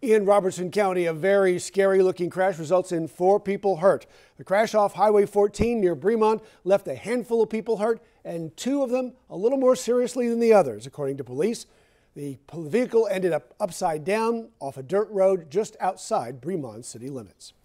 In Robertson County, a very scary-looking crash results in 4 people hurt. The crash off Highway 14 near Bremont left a handful of people hurt, and 2 of them a little more seriously than the others, according to police. The vehicle ended up upside down off a dirt road just outside Bremont city limits.